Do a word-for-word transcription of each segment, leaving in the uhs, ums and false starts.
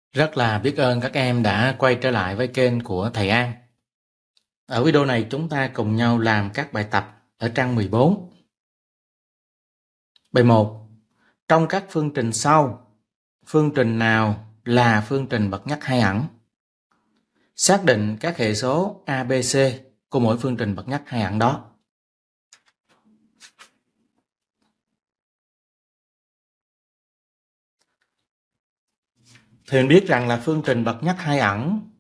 Rất là biết ơn các em đã quay trở lại với kênh của thầy An. Ở video này chúng ta cùng nhau làm các bài tập ở trang mười bốn. Bài một. Trong các phương trình sau, phương trình nào là phương trình bậc nhất hai ẩn? Xác định các hệ số a, b, c của mỗi phương trình bậc nhất hai ẩn đó. Thì mình biết rằng là phương trình bậc nhất hai ẩn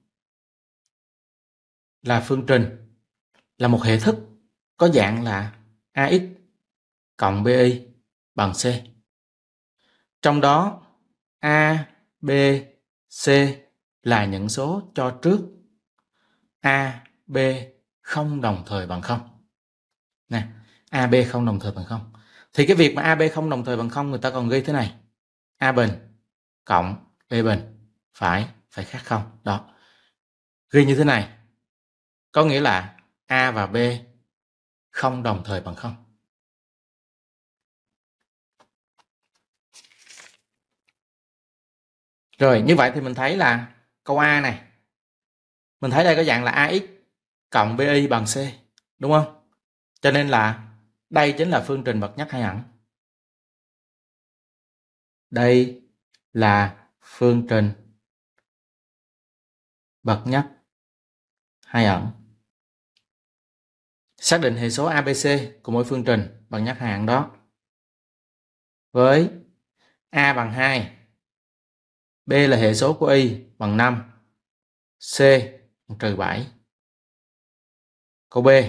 là phương trình là một hệ thức có dạng là ax cộng bi bằng c. Trong đó a, b, c là những số cho trước a, b không đồng thời bằng không. Nè, a, b không đồng thời bằng không. Thì cái việc mà a, b không đồng thời bằng không người ta còn ghi thế này. A bình cộng b bình phải phải khác không. Đó. Ghi như thế này. Có nghĩa là a và b không đồng thời bằng không. Rồi, như vậy thì mình thấy là câu A này. Mình thấy đây có dạng là ax cộng bi bằng c. Đúng không? Cho nên là đây chính là phương trình bậc nhất hai ẩn. Đây là phương trình bậc nhất hai ẩn. Xác định hệ số a, b, c của mỗi phương trình bậc nhất hai ẩn đó. Với a bằng hai, b là hệ số của y bằng năm, c bằng trừ bảy. Câu B.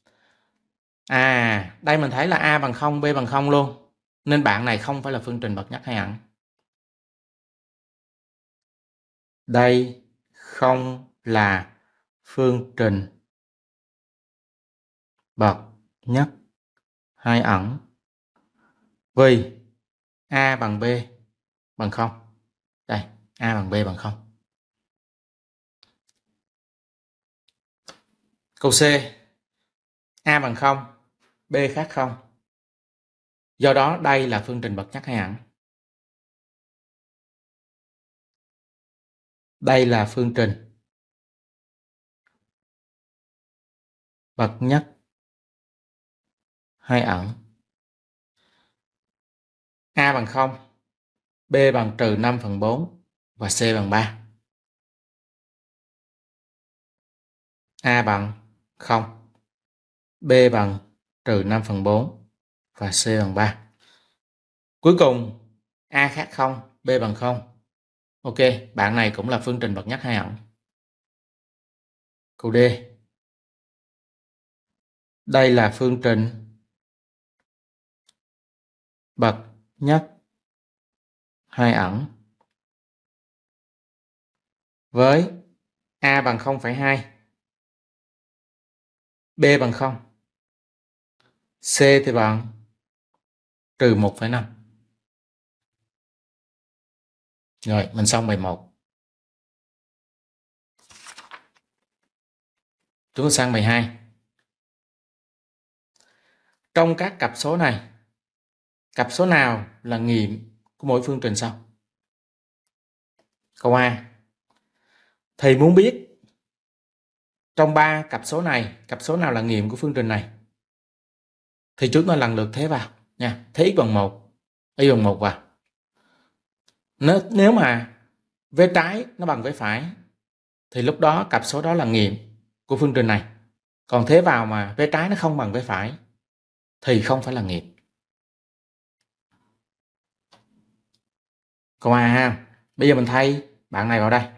À, đây mình thấy là a bằng không, b bằng không luôn. Nên bạn này không phải là phương trình bậc nhất hai ẩn. Đây không là phương trình bậc nhất hai ẩn vì a bằng b bằng không. Đây, a bằng b bằng không. Câu C. A bằng không, b khác không. Do đó đây là phương trình bậc nhất hai ẩn. Đây là phương trình bậc nhất hai ẩn. A bằng không, b bằng trừ năm phần bốn và c bằng ba. A bằng không, b bằng trừ năm phần bốn và c bằng ba. Cuối cùng a khác không, b bằng không. Ok, bạn này cũng là phương trình bậc nhất hai ẩn. Câu D. Đây là phương trình bậc nhất hai ẩn với a bằng không phẩy hai, b bằng không, c thì bằng trừ một phẩy năm. Rồi, mình xong bài một. Chúng ta sang bài hai. Trong các cặp số này, cặp số nào là nghiệm của mỗi phương trình sau? Câu A. Thầy muốn biết trong ba cặp số này, cặp số nào là nghiệm của phương trình này? Thì chúng ta lần lượt thế vào nha. Thế x bằng một, y bằng một vào. Nếu, nếu mà vế trái nó bằng vế phải thì lúc đó cặp số đó là nghiệm của phương trình này. Còn thế vào mà vế trái nó không bằng vế phải thì không phải là nghiệm. Câu A ha. Bây giờ mình thay bạn này vào đây.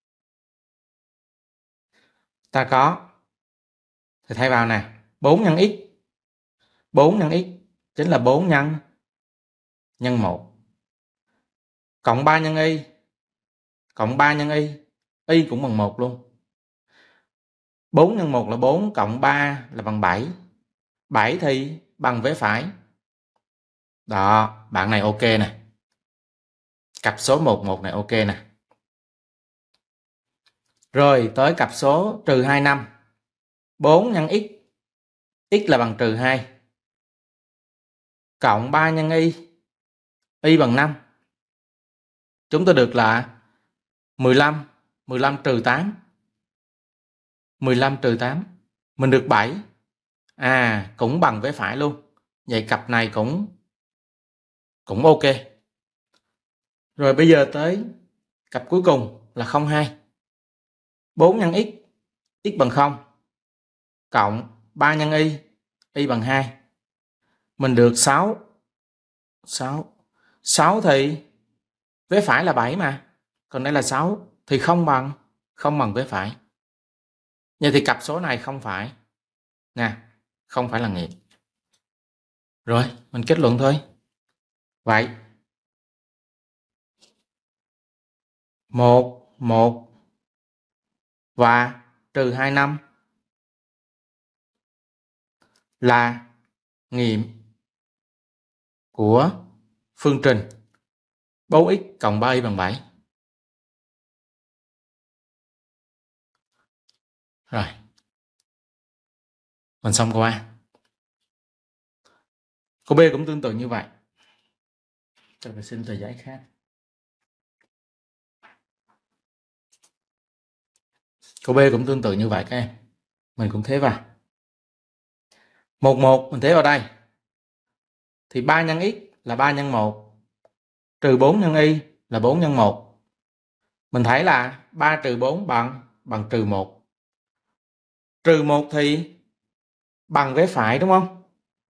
Ta có thì thay vào nè, bốn nhân x. bốn nhân x chính là bốn nhân nhân một. Cộng ba nhân y. Cộng ba nhân y. Y cũng bằng một luôn. bốn nhân một là bốn, cộng ba là bằng bảy. bảy thì bằng vế phải. Đó, bạn này ok nè. Cặp số một, một này ok nè. Rồi tới cặp số trừ hai, năm. bốn nhân x. X là bằng trừ hai. Cộng ba nhân y. Y bằng năm. Chúng ta được là mười lăm, mười lăm trừ tám. mười lăm trừ tám. Mình được bảy. À, cũng bằng với phải luôn. Vậy cặp này cũng cũng ok. Rồi bây giờ tới cặp cuối cùng là không hai. bốn nhân x, x bằng không. Cộng ba nhân y, y bằng hai. Mình được sáu. sáu. sáu thì vế phải là bảy mà. Còn đây là sáu thì không bằng không bằng vế phải. Vậy thì cặp số này không phải nè, không phải là nghiệm. Rồi, mình kết luận thôi. Vậy một, một và trừ hai mươi lăm là nghiệm của phương trình bốn x cộng ba y bằng bảy. Rồi, mình xong câu A. Câu B cũng tương tự như vậy. Cho mình xin tờ giấy khác. Câu B cũng tương tự như vậy các em. Mình cũng thế vào. một, một mình thế vào đây. Thì ba nhân x là ba nhân một. Trừ bốn nhân y là bốn nhân một. Mình thấy là ba trừ bốn bằng bằng trừ một. Trừ một thì bằng vế phải đúng không?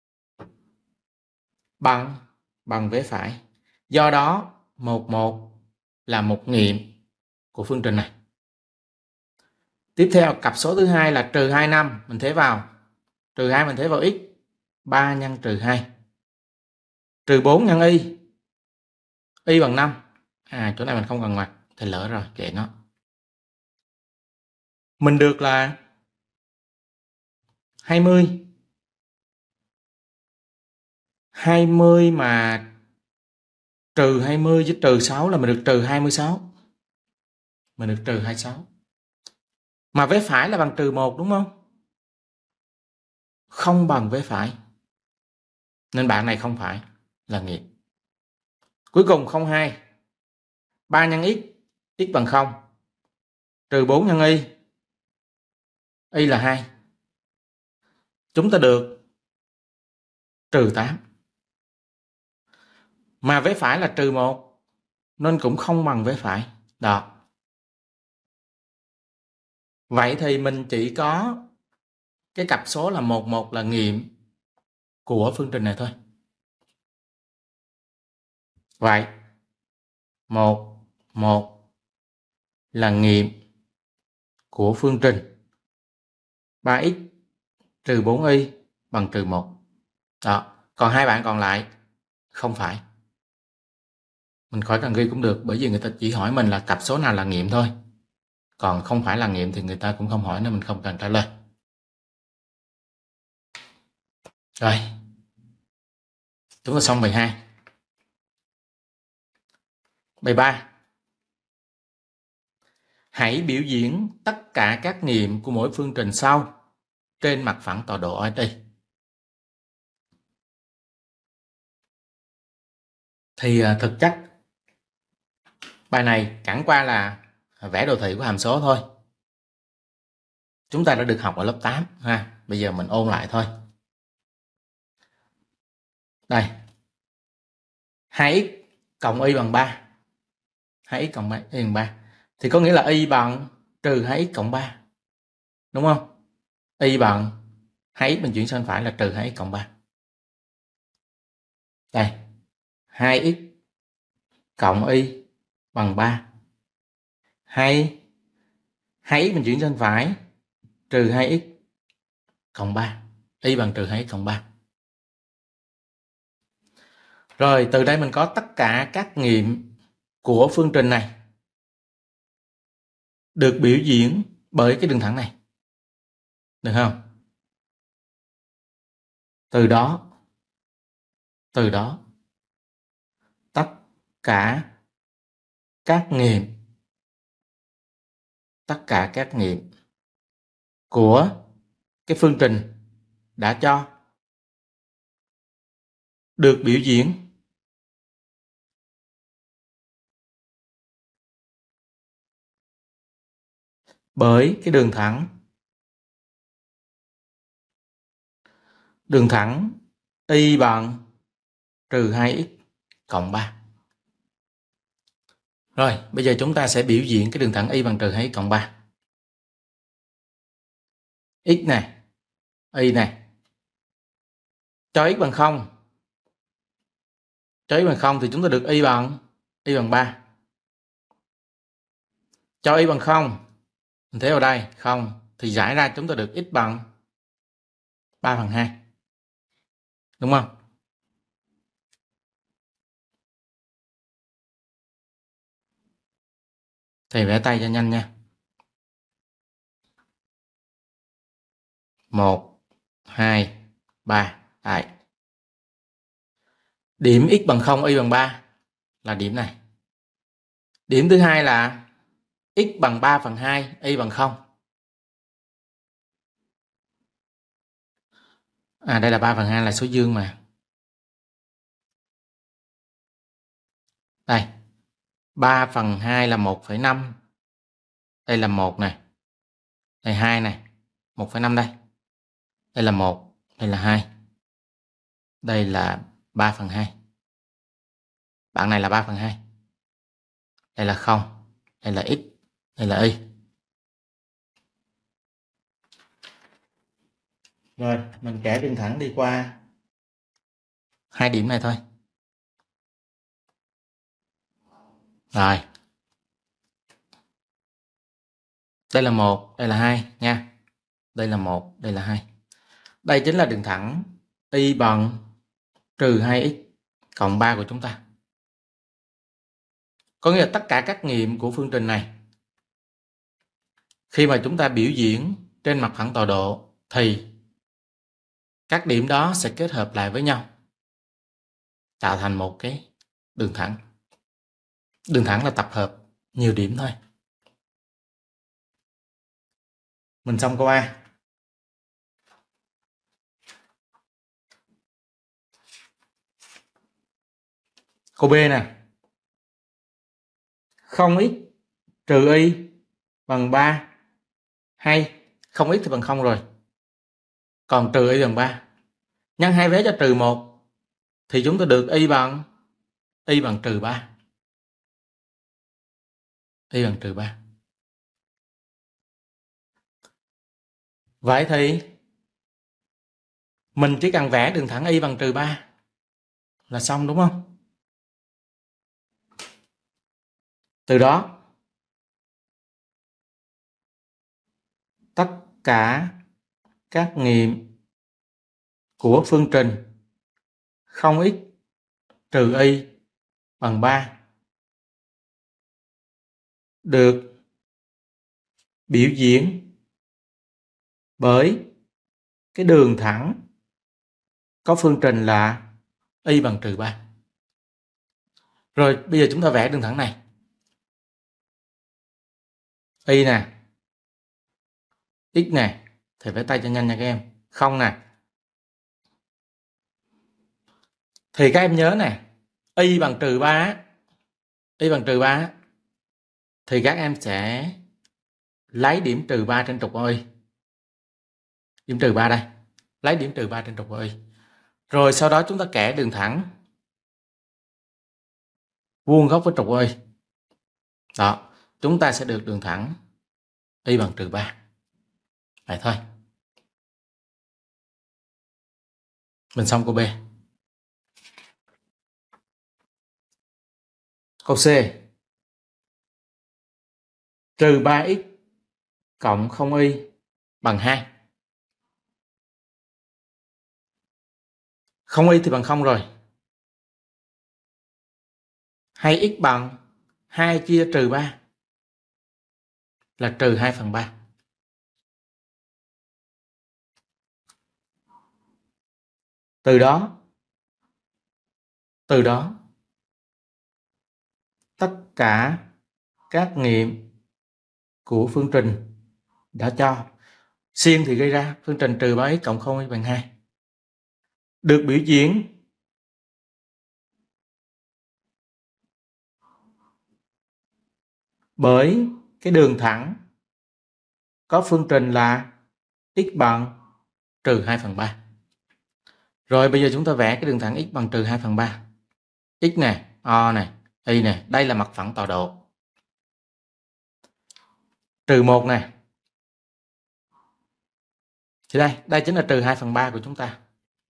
Bằng bằng vế phải. Do đó một, một là một nghiệm của phương trình này. Tiếp theo cặp số thứ hai là trừ hai mươi lăm, mình thế vào. Trừ hai mình thế vào x, ba nhân trừ hai. Trừ bốn nhân y, y bằng năm. À, chỗ này mình không cần ngoặc thì lỡ rồi, kệ nó. Mình được là hai mươi. hai mươi mà trừ hai mươi với trừ sáu là mình được trừ hai mươi sáu. Mình được trừ hai mươi sáu. Mà vế phải là bằng trừ một đúng không? Không bằng vế phải. Nên bạn này không phải là nghiệm. Cuối cùng không hai. ba nhân x, x bằng không. Trừ bốn nhân y, y là hai. Chúng ta được trừ tám. Mà vế phải là trừ một nên cũng không bằng vế phải. Đó. Vậy thì mình chỉ có cái cặp số là một, một là nghiệm của phương trình này thôi. Vậy một, một là nghiệm của phương trình ba x trừ bốn y bằng trừ một. Đó. Còn hai bạn còn lại không phải. Mình khỏi cần ghi cũng được, bởi vì người ta chỉ hỏi mình là cặp số nào là nghiệm thôi. Còn không phải là nghiệm thì người ta cũng không hỏi nên mình không cần trả lời. Rồi. Chúng ta xong bài hai. Bài ba. Hãy biểu diễn tất cả các nghiệm của mỗi phương trình sau trên mặt phẳng tọa độ ở đây. Thì thực chất bài này chẳng qua là vẽ đồ thị của hàm số thôi. Chúng ta đã được học ở lớp tám ha. Bây giờ mình ôn lại thôi. Đây. hai x cộng y bằng ba. hai x cộng y bằng ba. Thì có nghĩa là y bằng trừ hai x cộng ba. Đúng không? Y bằng hai x mình chuyển sang phải là trừ hai x cộng ba. Đây. hai x cộng y bằng ba. Hay hai x mình chuyển sang phải trừ hai x cộng ba. Y bằng trừ hai x cộng ba. Rồi từ đây mình có tất cả các nghiệm của phương trình này được biểu diễn bởi cái đường thẳng này. Được không? Từ đó, từ đó, tất cả các nghiệm, tất cả các nghiệm của cái phương trình đã cho được biểu diễn bởi cái đường thẳng đường thẳng y bằng trừ hai x cộng ba. Rồi, bây giờ chúng ta sẽ biểu diễn cái đường thẳng y bằng trừ hai x cộng ba. X này, y này. Cho x bằng không. Cho x bằng không thì chúng ta được y bằng y bằng ba. Cho y bằng không, mình thấy vào đây không thì giải ra chúng ta được x bằng ba phần hai. Đúng không? Thầy vẽ tay cho nhanh nha. một, hai, ba. Đấy. Điểm x bằng không, y bằng ba là điểm này. Điểm thứ hai là x bằng ba phần hai, y bằng không. À, đây là ba phần hai là số dương mà. Đây. ba phần hai là một phẩy năm. Đây là một này. Đây hai này. một phẩy năm đây. Đây là một, đây là hai. Đây là ba phần hai. Bạn này là ba phần hai. Đây là không. Đây là x. Đây là y. Rồi, mình kẻ đường thẳng đi qua hai điểm này thôi. Rồi. Đây là một, đây là hai nha. Đây là một, đây là hai. Đây chính là đường thẳng y bằng trừ hai x cộng ba của chúng ta. Có nghĩa là tất cả các nghiệm của phương trình này, khi mà chúng ta biểu diễn trên mặt phẳng tọa độ thì các điểm đó sẽ kết hợp lại với nhau tạo thành một cái đường thẳng. Đường thẳng là tập hợp nhiều điểm thôi. Mình xong câu A. Câu B nè. không x trừ y bằng ba. Hay không x thì bằng không rồi. Còn trừ y bằng ba. Nhân hai vế cho trừ một thì chúng ta được y bằng y bằng trừ ba. Y bằng trừ ba. Vậy thì mình chỉ cần vẽ đường thẳng y bằng trừ ba là xong, đúng không? Từ đó tất cả các nghiệm của phương trình không x trừ y bằng ba được biểu diễn bởi cái đường thẳng có phương trình là y bằng trừ ba. Rồi bây giờ chúng ta vẽ đường thẳng này. Y nè, x nè, thầy vẽ tay cho nhanh nha các em. Không nè. Thì các em nhớ nè, y bằng trừ ba, y bằng trừ ba thì các em sẽ lấy điểm trừ ba trên trục y. Điểm trừ ba đây. Lấy điểm trừ ba trên trục y. Rồi sau đó chúng ta kẻ đường thẳng vuông góc với trục y. Đó, chúng ta sẽ được đường thẳng y bằng trừ ba. Vậy thôi. Mình xong câu B. Câu C. Trừ ba x cộng không y bằng hai. Không y thì bằng không rồi. Hay x bằng hai chia trừ ba là trừ hai phần ba. Từ đó, từ đó, tất cả các nghiệm của phương trình đã cho xiên thì gây ra phương trình trừ ba x cộng không y bằng hai được biểu diễn bởi cái đường thẳng có phương trình là x bằng trừ hai phần ba. Rồi bây giờ chúng ta vẽ cái đường thẳng x bằng trừ hai phần ba. X này, O này, Y này, đây là mặt phẳng tọa độ. Trừ một này. Thì đây, đây chính là trừ hai phần ba của chúng ta.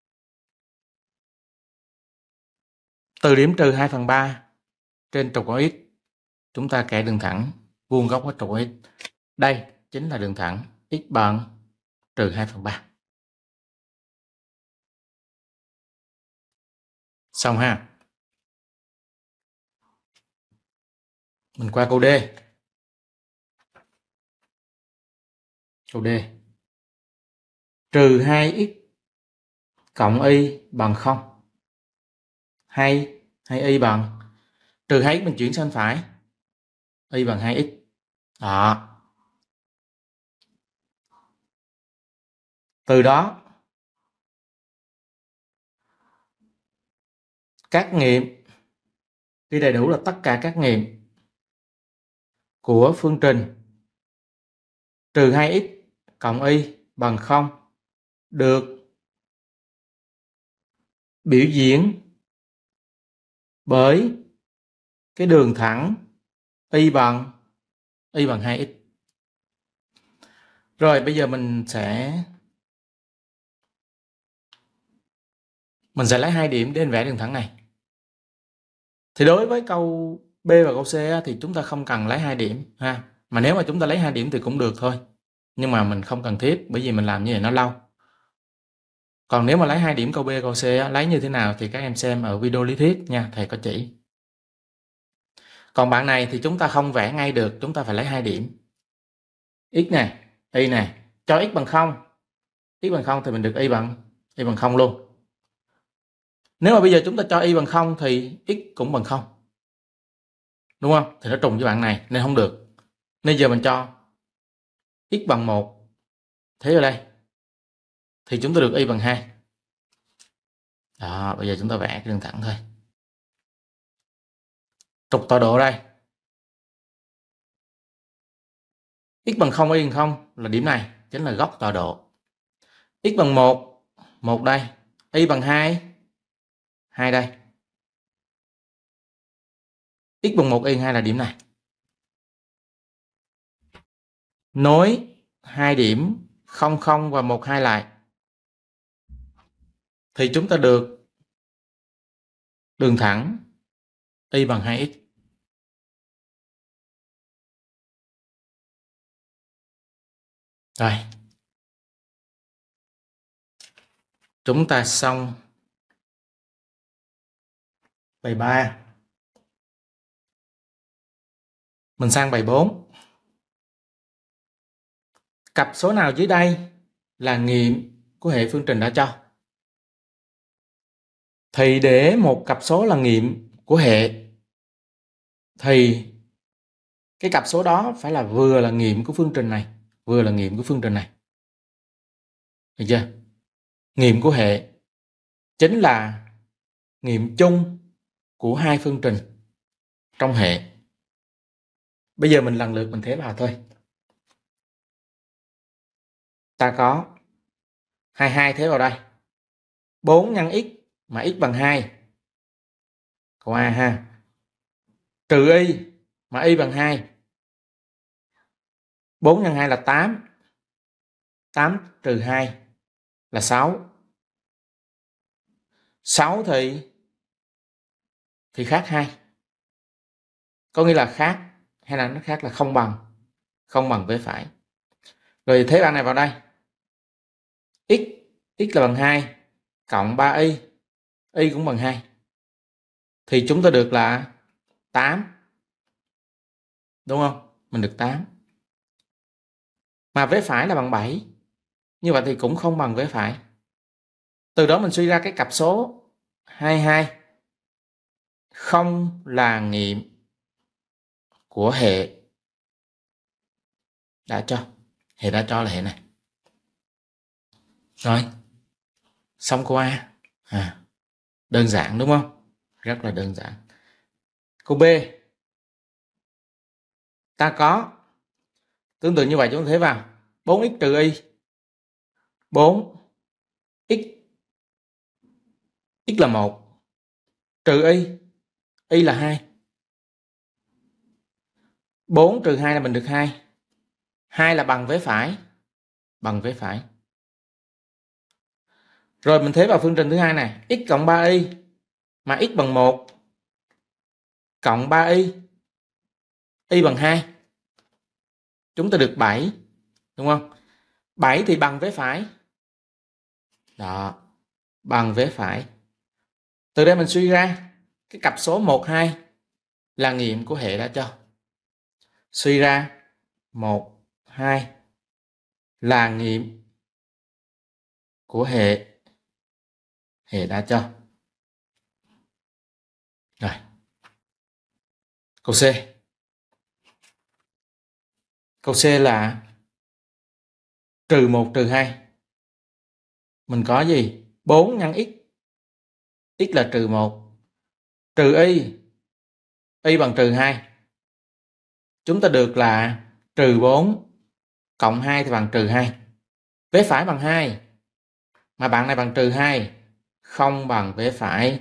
Từ điểm trừ hai phần ba trên trục của x, chúng ta kẻ đường thẳng vuông góc với trục của x. Đây chính là đường thẳng x bằng trừ hai phần ba. Xong ha. Mình qua câu D. Câu D. Trừ hai x cộng y bằng không. Hay, hay y bằng trừ hai x mình chuyển sang phải. Y bằng hai x. Đó. Từ đó các nghiệm, ghi đầy đủ là tất cả các nghiệm của phương trình trừ hai x cộng y bằng không được biểu diễn bởi cái đường thẳng y bằng y bằng hai x. Rồi bây giờ mình sẽ mình sẽ lấy hai điểm để vẽ đường thẳng này. Thì đối với câu B và câu C thì chúng ta không cần lấy hai điểm ha. Mà nếu mà chúng ta lấy hai điểm thì cũng được thôi. Nhưng mà mình không cần thiết, bởi vì mình làm như vậy nó lâu. Còn nếu mà lấy hai điểm câu B, câu C lấy như thế nào thì các em xem ở video lý thuyết nha, thầy có chỉ. Còn bạn này thì chúng ta không vẽ ngay được, chúng ta phải lấy hai điểm. X này, Y này, cho x bằng không. X bằng không thì mình được y bằng y bằng không luôn. Nếu mà bây giờ chúng ta cho y bằng không thì x cũng bằng không. Đúng không? Thì nó trùng với bạn này nên không được. Nên giờ mình cho x bằng một. Thế ở đây thì chúng ta được y bằng hai. Đó, bây giờ chúng ta vẽ cái đường thẳng thôi. Trục tọa độ đây. X bằng không, y bằng không là điểm này, chính là góc tọa độ. X bằng một, một đây. Y bằng hai, hai đây. X bằng một, y bằng hai là điểm này. Nối hai điểm không không và một hai lại thì chúng ta được đường thẳng y bằng hai x. Rồi. Chúng ta xong bài ba. Mình sang bài bốn. Cặp số nào dưới đây là nghiệm của hệ phương trình đã cho? Thì để một cặp số là nghiệm của hệ thì cái cặp số đó phải là vừa là nghiệm của phương trình này, vừa là nghiệm của phương trình này. Được chưa? Nghiệm của hệ chính là nghiệm chung của hai phương trình trong hệ. Bây giờ mình lần lượt mình thế vào thôi. Ta có hai mươi hai thế vào đây. bốn nhân x mà x bằng hai. Câu A ha. Trừ y mà y bằng hai. bốn nhân hai là tám. tám trừ hai là sáu. sáu thì thì khác hai. Có nghĩa là khác hay là nó khác là không bằng. Không bằng với phải. Rồi thế bạn này vào đây. X, x là bằng hai cộng ba y. Y cũng bằng hai. Thì chúng ta được là tám. Đúng không? Mình được tám. Mà vế phải là bằng bảy. Như vậy thì cũng không bằng vế phải. Từ đó mình suy ra cái cặp số hai mươi hai không là nghiệm của hệ đã cho. Hệ đã cho là hệ này. Rồi. Xong câu A. À, đơn giản đúng không? Rất là đơn giản. Câu B. Ta có tương tự như vậy chúng ta thế vào. bốn x trừ y. bốn x x là một, trừ y, y là hai. bốn trừ hai là mình được hai. hai là bằng vế phải, bằng vế phải. Rồi mình thế vào phương trình thứ hai này, x cộng ba y mà x bằng một cộng ba y, y bằng hai. Chúng ta được bảy, đúng không? bảy thì bằng vế phải. Đó, bằng vế phải. Từ đây mình suy ra cái cặp số một, hai là nghiệm của hệ đã cho. Suy ra một, hai là nghiệm của hệ hệ đã cho. Rồi. Câu C. Câu C là trừ một trừ hai. Mình có gì? bốn nhân x. X là trừ một. Trừ y. Y bằng trừ hai. Chúng ta được là trừ bốn cộng hai thì bằng trừ hai. Vế phải bằng hai. Mà bạn này bằng trừ hai. Không bằng vế phải.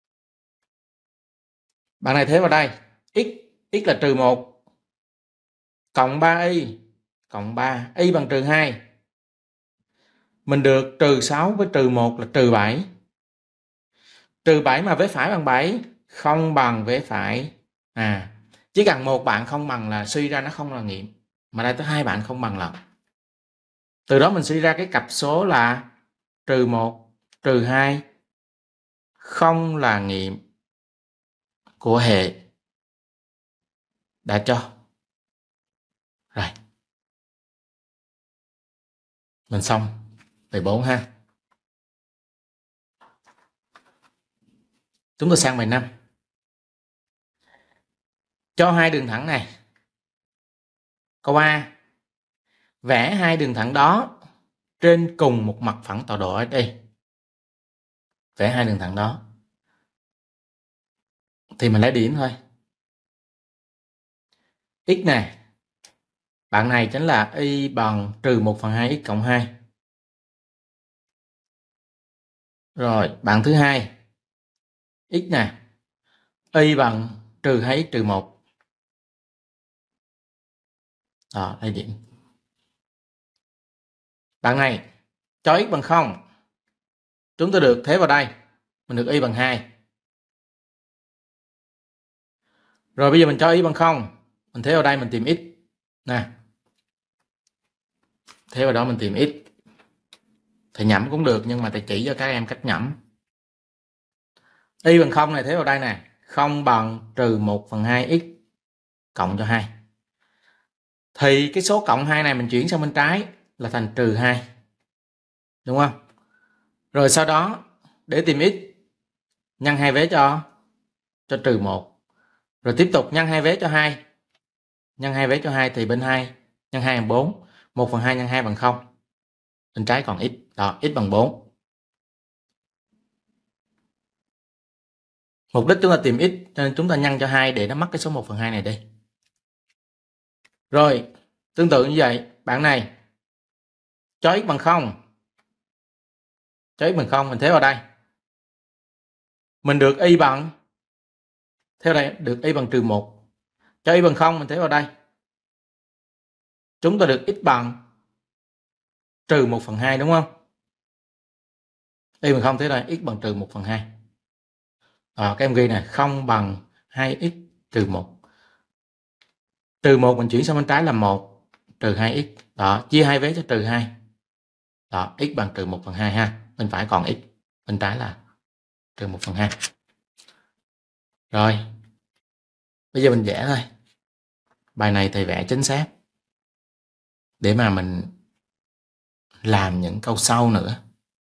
Bạn này thế vào đây. X. X là trừ một. Cộng ba y. Cộng ba. Y bằng trừ hai. Mình được trừ sáu với trừ một là trừ bảy. Trừ bảy mà vế phải bằng bảy. Không bằng vế phải. À, chỉ cần một bạn không bằng là suy ra nó không là nghiệm. Mà đây tới hai bạn không bằng lần. Từ đó mình suy ra cái cặp số là trừ một, trừ hai không là nghiệm của hệ đã cho. Rồi. Mình xong bài bốn ha. Chúng ta sang bài năm. Cho hai đường thẳng này. Câu A. Vẽ hai đường thẳng đó trên cùng một mặt phẳng tọa độ ở đây. Vẽ hai đường thẳng đó. Thì mình lấy điểm thôi. X này. Bạn này chính là y bằng trừ một phần hai x cộng hai. Rồi, bạn thứ hai. X này. Y bằng trừ hai x trừ một. Đó, lấy điểm. Bạn này cho x bằng không. Chúng ta được thế vào đây. Mình được y bằng hai. Rồi bây giờ mình cho y bằng không. Mình thế vào đây mình tìm x. Nè. Thế vào đó mình tìm x. Thầy nhẩm cũng được nhưng mà thầy chỉ cho các em cách nhẩm. Y bằng không này thế vào đây nè. không bằng trừ một phần hai x cộng cho hai. Thì cái số cộng hai này mình chuyển sang bên trái là thành trừ hai. Đúng không? Rồi sau đó để tìm x nhân hai vế cho cho trừ một. Rồi tiếp tục nhân hai vế cho hai. Nhân hai vế cho hai thì bên hai nhân hai bằng bốn. một phần hai nhân hai bằng không. Bên trái còn x. Đó, x bằng bốn. Mục đích chúng ta tìm x cho nên chúng ta nhân cho hai để nó mất cái số một phần hai này đi. Rồi, tương tự như vậy, bạn này cho x bằng không. Cho x bằng không mình thế vào đây. Mình được y bằng theo đây được y bằng trừ một. Cho y bằng không mình thế vào đây. Chúng ta được x bằng trừ một phần hai đúng không? Y bằng không thế này, x bằng trừ một phần hai. À, các em ghi này, không bằng hai x trừ một. Trừ một mình chuyển sang bên trái là một, trừ hai x. Đó, chia hai vế cho trừ hai. Đó, x bằng trừ một phần hai ha. Bên phải còn x, bên trái là trừ một phần hai. Rồi, bây giờ mình vẽ thôi. Bài này thầy vẽ chính xác để mà mình làm những câu sau nữa.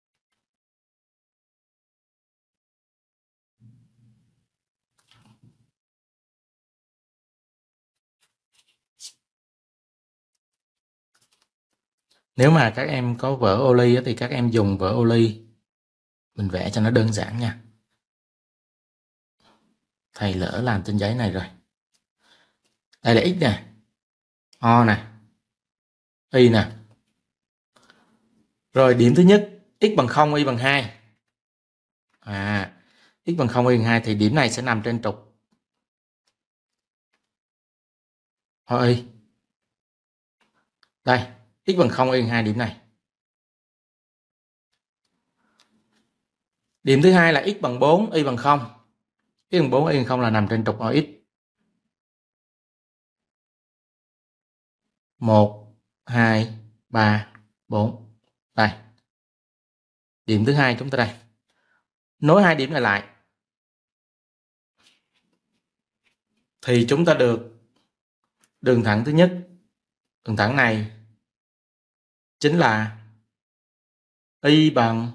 Nếu mà các em có vở ô ly thì các em dùng vở ô ly. Mình vẽ cho nó đơn giản nha. Thầy lỡ làm trên giấy này rồi. Đây là x nè, o nè, y nè. Rồi điểm thứ nhất, x bằng không, y bằng hai. À, x bằng không, y bằng hai thì điểm này sẽ nằm trên trục O Y. Đây, x bằng không, y bằng hai điểm này. Điểm thứ hai là x bằng bốn, y bằng không. x bằng bốn, y bằng không là nằm trên trục O X. một, hai, ba, bốn. Đây. Điểm thứ hai chúng ta đây. Nối hai điểm này lại thì chúng ta được đường thẳng thứ nhất. Đường thẳng này chính là y bằng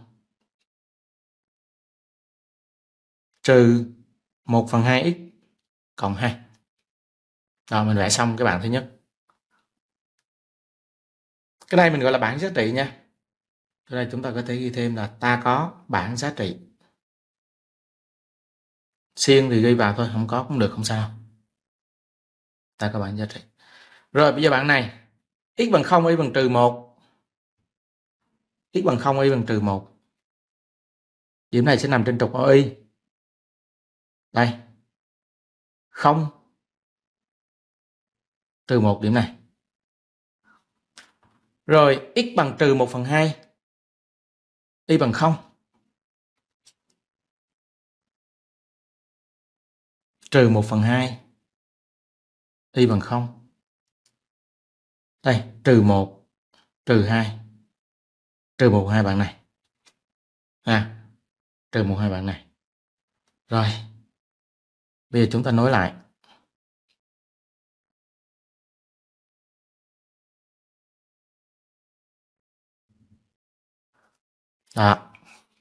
trừ một phần hai x cộng hai. Rồi mình vẽ xong cái bảng thứ nhất. Cái này mình gọi là bảng giá trị nha. Ở đây chúng ta có thể ghi thêm là ta có bảng giá trị. Xiên thì ghi vào thôi, không có cũng được, không sao. Ta có bảng giá trị. Rồi bây giờ bảng này, x bằng không, y bằng trừ một. X bằng không, y bằng trừ một. Điểm này sẽ nằm trên trục O Y. Đây. không trừ một điểm này. Rồi x bằng trừ một phần hai. Y bằng không. Trừ một phần hai. Y bằng không. Đây, trừ một, trừ hai. Trừ một, hai bạn này. À, trừ một, hai bạn này. Rồi. Bây giờ chúng ta nối lại. Đó.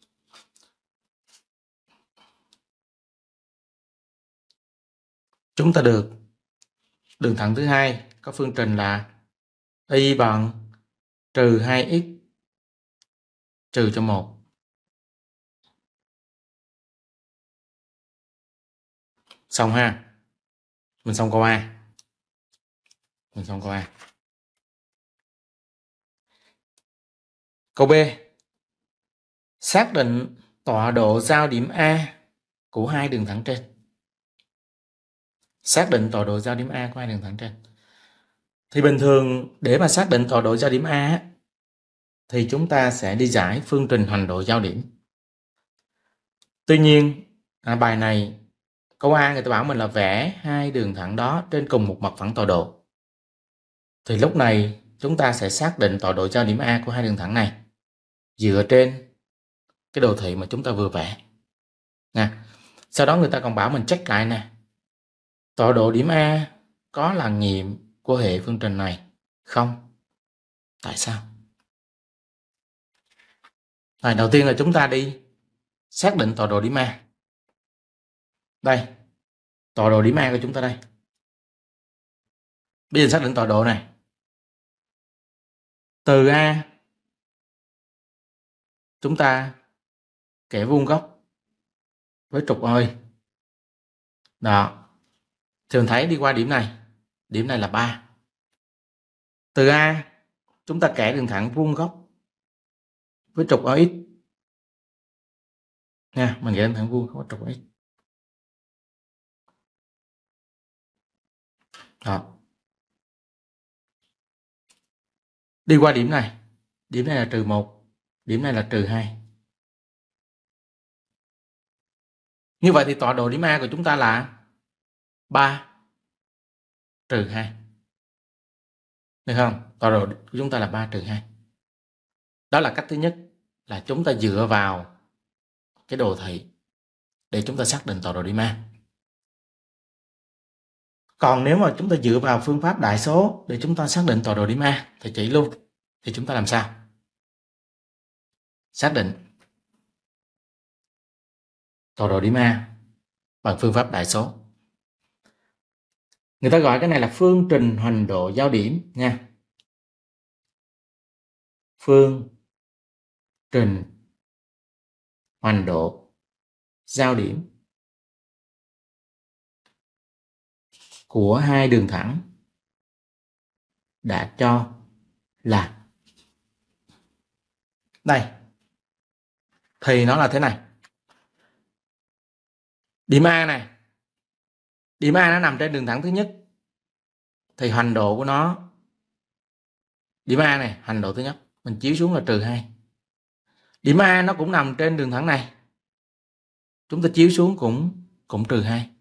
Chúng ta được đường thẳng thứ hai có phương trình là y bằng trừ hai x trừ cho một. Xong ha. Mình xong câu A. Mình xong câu A. Câu B. Xác định tọa độ giao điểm A của hai đường thẳng trên. Xác định tọa độ giao điểm A của hai đường thẳng trên. Thì bình thường để mà xác định tọa độ giao điểm A thì chúng ta sẽ đi giải phương trình hoành độ giao điểm. Tuy nhiên à, bài này câu A người ta bảo mình là vẽ hai đường thẳng đó trên cùng một mặt phẳng tọa độ. Thì lúc này chúng ta sẽ xác định tọa độ giao điểm A của hai đường thẳng này dựa trên cái đồ thị mà chúng ta vừa vẽ. Nha. Sau đó người ta còn bảo mình check lại nè. Tọa độ điểm A có là nghiệm của hệ phương trình này không? Tại sao? Rồi, đầu tiên là chúng ta đi xác định tọa độ điểm A. Đây, tọa độ điểm A của chúng ta đây. Bây giờ xác định tọa độ này. Từ A chúng ta kẻ vuông góc với trục O Y. Đó. Thì mình thấy đi qua điểm này. Điểm này là ba. Từ A chúng ta kẻ đường thẳng vuông góc với trục O X. Nha, mình kẻ đường thẳng vuông góc với trục O X. Đó. Đi qua điểm này. Điểm này là trừ một. Điểm này là trừ hai. Như vậy thì tọa độ điểm A của chúng ta là ba trừ hai. Được không? Tọa độ của chúng ta là ba trừ hai. Đó là cách thứ nhất, là chúng ta dựa vào cái đồ thị để chúng ta xác định tọa độ điểm A. Còn nếu mà chúng ta dựa vào phương pháp đại số để chúng ta xác định tọa độ điểm A thì chỉ luôn, thì chúng ta làm sao? Xác định tọa độ điểm A bằng phương pháp đại số. Người ta gọi cái này là phương trình hoành độ giao điểm nha. Phương trình hoành độ giao điểm của hai đường thẳng đã cho là Đây. Thì nó là thế này. Điểm A này. Điểm A nó nằm trên đường thẳng thứ nhất. Thì hoành độ của nó, điểm A này, hoành độ thứ nhất, mình chiếu xuống là trừ hai. Điểm A nó cũng nằm trên đường thẳng này. Chúng ta chiếu xuống cũng cũng trừ hai.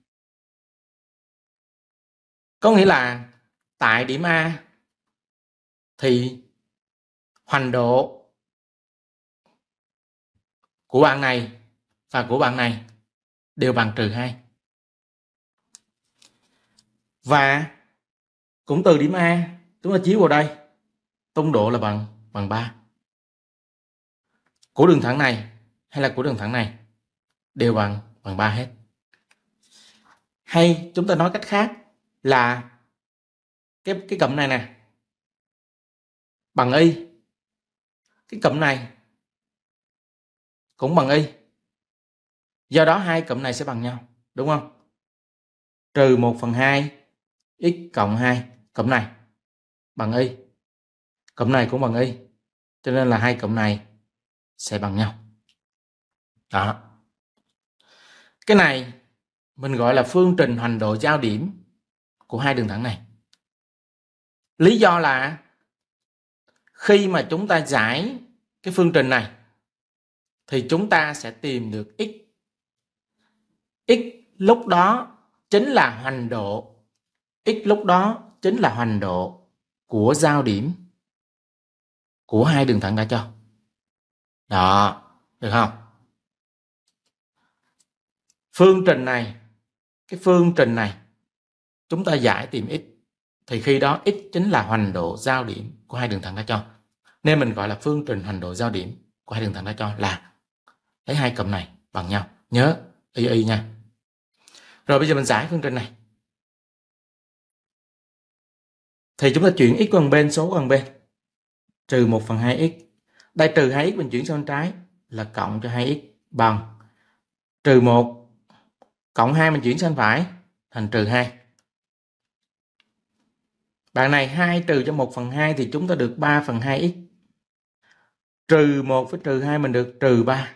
Có nghĩa là tại điểm A thì hoành độ của bạn này và của bạn này đều bằng trừ hai. Và cũng từ điểm A chúng ta chiếu vào đây, tung độ là bằng bằng ba. Của đường thẳng này hay là của đường thẳng này đều bằng bằng ba hết. Hay chúng ta nói cách khác là cái cái cụm này nè bằng y, cái cụm này cũng bằng y. Do đó hai cụm này sẽ bằng nhau, đúng không? Trừ một phần hai x cộng hai, cụm này bằng y, cụm này cũng bằng y, cho nên là hai cụm này sẽ bằng nhau. Đó. Cái này mình gọi là phương trình hoành độ giao điểm của hai đường thẳng này. Lý do là khi mà chúng ta giải cái phương trình này thì chúng ta sẽ tìm được x. X lúc đó chính là hoành độ. X lúc đó chính là hoành độ của giao điểm của hai đường thẳng đã cho. Đó, được không? Phương trình này, cái phương trình này chúng ta giải tìm x thì khi đó x chính là hoành độ giao điểm của hai đường thẳng đã cho. Nên mình gọi là phương trình hoành độ giao điểm của hai đường thẳng đã cho là lấy hai cụm này bằng nhau. Nhớ y y nha. Rồi bây giờ mình giải phương trình này. Thì chúng ta chuyển x qua bên, số qua bên. Trừ một phần hai x. Đây trừ hai x mình chuyển sang bên trái là cộng cho hai x bằng trừ một cộng hai mình chuyển sang phải thành trừ hai. Bạn này hai trừ cho một phần hai thì chúng ta được ba phần hai x. Trừ một với trừ hai mình được trừ ba.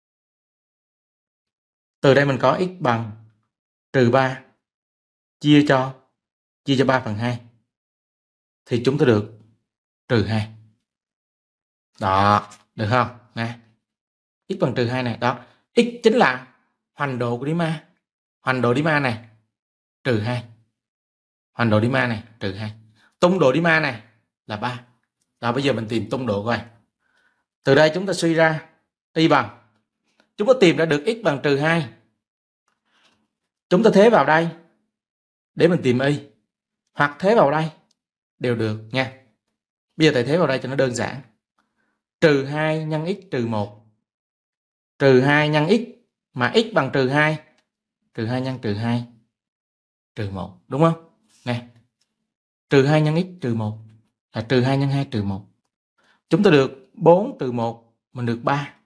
Từ đây mình có x bằng trừ ba chia cho chia cho ba phần hai thì chúng ta được trừ hai. Đó, được không? Nè. X bằng trừ hai này, đó. X chính là hoành độ của điểm A. Hoành độ điểm A này trừ hai. Hoành độ điểm A này trừ hai. Tung độ điểm A này là ba. Rồi bây giờ mình tìm tung độ coi. Từ đây chúng ta suy ra y bằng, chúng ta tìm ra được x bằng trừ hai. Chúng ta thế vào đây để mình tìm y, hoặc thế vào đây đều được nha. Bây giờ thầy thế vào đây cho nó đơn giản. Trừ hai nhân x trừ một. Trừ hai nhân x mà x bằng trừ hai. Trừ hai nhân trừ hai trừ một, đúng không? Nè. Trừ hai nhân x trừ một là trừ hai nhân hai trừ một. Chúng ta được bốn trừ một, mình được ba.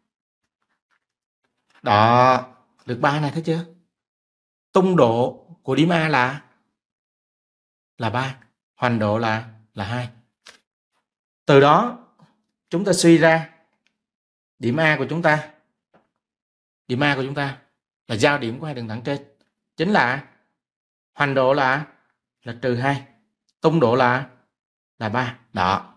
Đó, được ba này, thấy chưa? Tung độ của điểm A là là ba, hoành độ là là hai. Từ đó chúng ta suy ra điểm A của chúng ta, điểm A của chúng ta là giao điểm của hai đường thẳng trên, chính là hoành độ là là trừ hai, tung độ là là ba. Đó.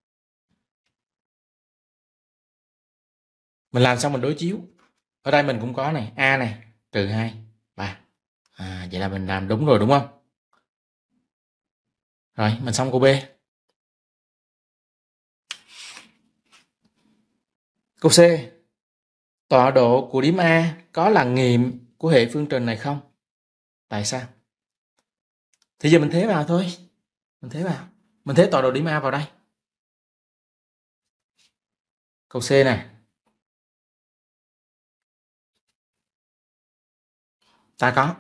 Mình làm xong mình đối chiếu. Ở đây mình cũng có này, A này, trừ hai, ba. À, vậy là mình làm đúng rồi đúng không? Rồi, mình xong câu B. Câu C. Tọa độ của điểm A có là nghiệm của hệ phương trình này không? Tại sao? Thì giờ mình thế vào thôi. Mình thế vào. Mình thế tọa độ điểm A vào đây. Câu C này. Ta có.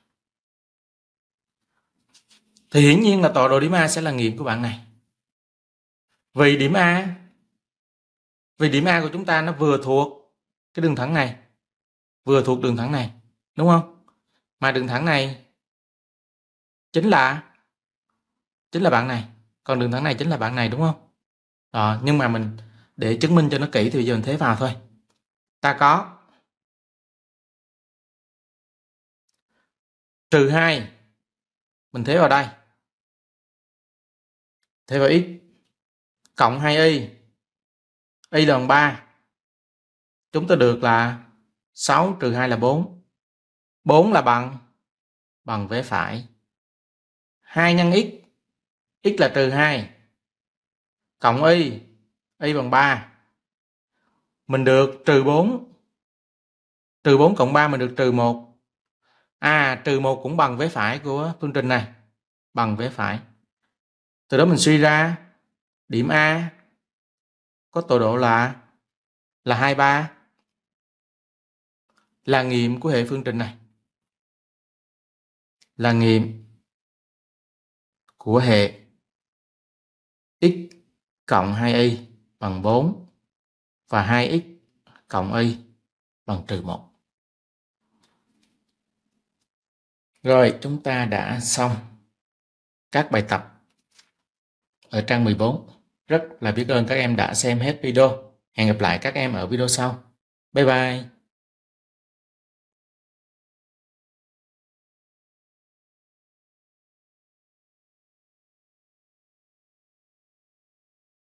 Thì hiển nhiên là tọa độ điểm A sẽ là nghiệm của bạn này. Vì điểm A Vì điểm A của chúng ta nó vừa thuộc cái đường thẳng này, vừa thuộc đường thẳng này, đúng không? Mà đường thẳng này chính là chính là bạn này, còn đường thẳng này chính là bạn này, đúng không? Đó, nhưng mà mình để chứng minh cho nó kỹ thì bây giờ mình thế vào thôi. Ta có trừ hai, mình thế vào đây, thế vào x, cộng hai y, y là bằng ba. Chúng ta được là sáu trừ hai là bốn. bốn là bằng bằng vế phải. hai nhân x, x là trừ hai, cộng y, y bằng ba. Mình được trừ bốn. Trừ bốn cộng ba mình được trừ một. À, trừ một cũng bằng vế phải của phương trình này, bằng vế phải. Từ đó mình suy ra điểm A có tọa độ là là hai mươi ba, là nghiệm của hệ phương trình này. Là nghiệm của hệ x cộng hai y bằng bốn và hai x cộng y bằng trừ một. Rồi, chúng ta đã xong các bài tập ở trang mười bốn. Rất là biết ơn các em đã xem hết video. Hẹn gặp lại các em ở video sau. Bye bye.